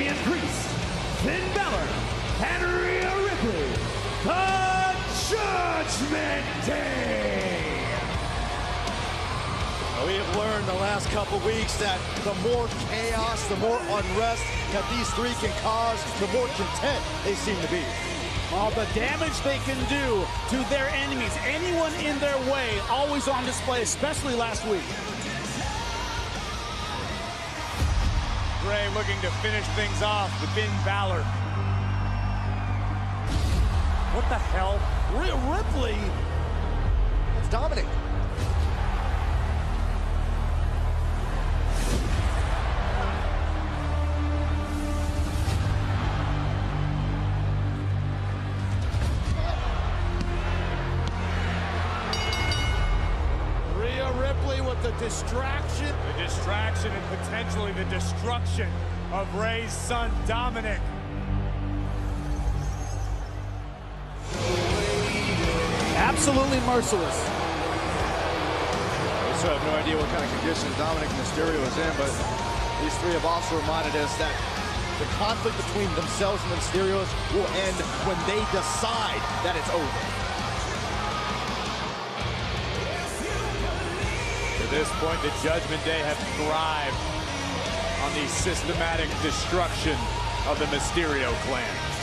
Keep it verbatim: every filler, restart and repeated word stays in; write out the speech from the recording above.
Damian Priest, Finn Balor, and Rhea Ripley, the Judgment Day. We have learned the last couple weeks that the more chaos, the more unrest that these three can cause, the more content they seem to be. All the damage they can do to their enemies, anyone in their way, always on display, especially last week. Bray looking to finish things off with Finn Balor. What the hell? Rhea Ripley? It's Dominic. With the distraction. The distraction and potentially the destruction of Ray's son, Dominic. Absolutely merciless. We still have no idea what kind of condition Dominic Mysterio is in, but these three have also reminded us that the conflict between themselves and the Mysterios will end when they decide that it's over. At this point, the Judgment Day have thrived on the systematic destruction of the Mysterio clan.